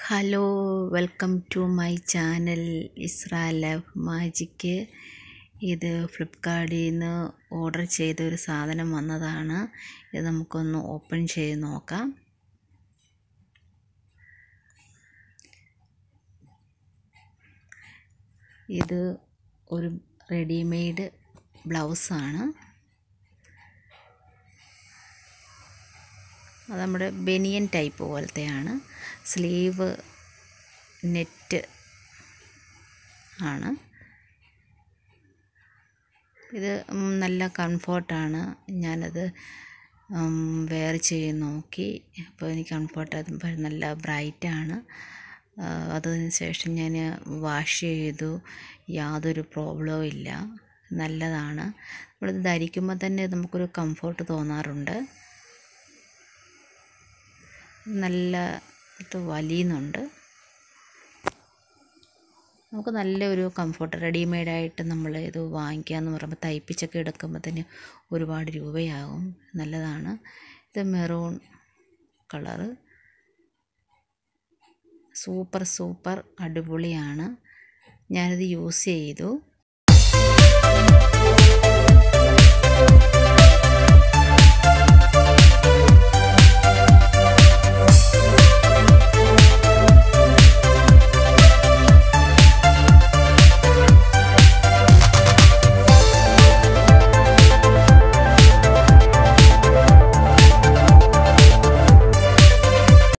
Hello, welcome to my channel Isra love magic. ഇത് ഫ്ലിപ്കാർട്ടിൽ നിന്ന് ഓർഡർ ചെയ്തൊരു സാധനം വന്നതാണ്. ഇത് നമുക്കൊന്ന് ഓപ്പൺ ചെയ്ത് നോക്കാം. ഇത് ഒരു റെഡിമെയ്ഡ് ബ്ലൗസാണ്. അത് നമ്മുടെ ബനിയൻ ടൈപ്പ് പോലത്തെയാണ്. സ്ലീവ് നെറ്റ് ആണ്. ഇത് നല്ല കംഫർട്ടാണ്. ഞാനത് വെയർ ചെയ്ത് നോക്കി. അപ്പോൾ എനിക്ക് കംഫർട്ട് നല്ല ബ്രൈറ്റാണ്. അതിന് ശേഷം ഞാൻ വാഷ് ചെയ്തു. യാതൊരു പ്രോബ്ലവും ഇല്ല. നല്ലതാണ്. നമ്മളിത് ധരിക്കുമ്പോൾ തന്നെ നമുക്കൊരു കംഫർട്ട് തോന്നാറുണ്ട്. നല്ല വലിയുന്നുണ്ട്. നമുക്ക് നല്ലൊരു കംഫർട്ട്. റെഡിമെയ്ഡായിട്ട് നമ്മൾ ഇത് വാങ്ങിക്കാമെന്ന് പറയുമ്പോൾ തയ്പ്പിച്ചൊക്കെ എടുക്കുമ്പോൾ ഒരുപാട് രൂപയാകും. നല്ലതാണ്. ഇത് മെറൂൺ കളറ്. സൂപ്പർ അടിപൊളിയാണ്. ഞാനിത് യൂസ് ചെയ്തു.